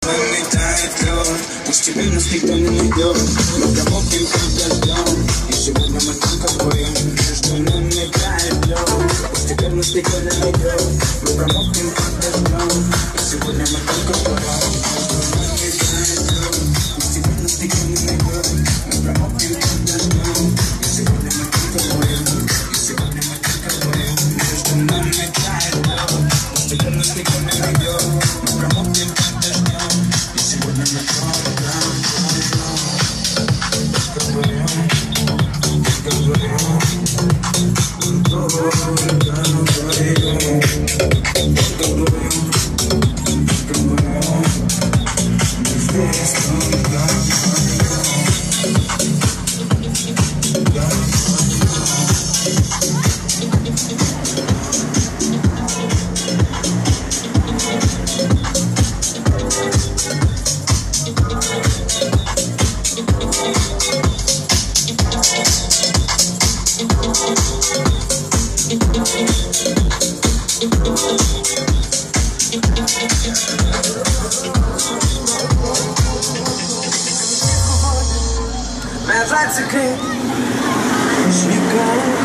Теперь нас никто не найдет, мы промокнем под дождем. И сегодня мы только вдвоем, между нами тает лед. Теперь нас никто не найдет, мы промокнем под дождем. И сегодня мы только вдвоем, между нами тает лед. Теперь нас никто не найдет, мы промокнем под дождем. И сегодня мы только вдвоем, и сегодня мы только вдвоем, между нами тает лед. Теперь нас никто не найдет, мы промокнем под дождем. И сегодня мы только As I take it, she goes.